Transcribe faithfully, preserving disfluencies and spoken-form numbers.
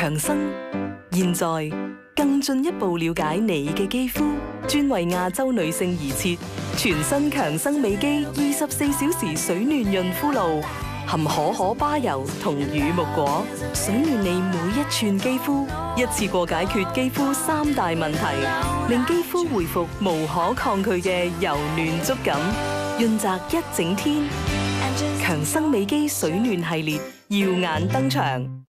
強生現在更進一步了解你嘅肌膚，專為亞洲女性而設，全新強生美肌二十四小時水嫩潤膚露，含可可巴油同乳木果，水嫩你每一寸肌膚，一次過解決肌膚三大問題，令肌膚恢復無可抗拒嘅柔嫩觸感，潤澤一整天。強生美肌水嫩系列耀眼登場。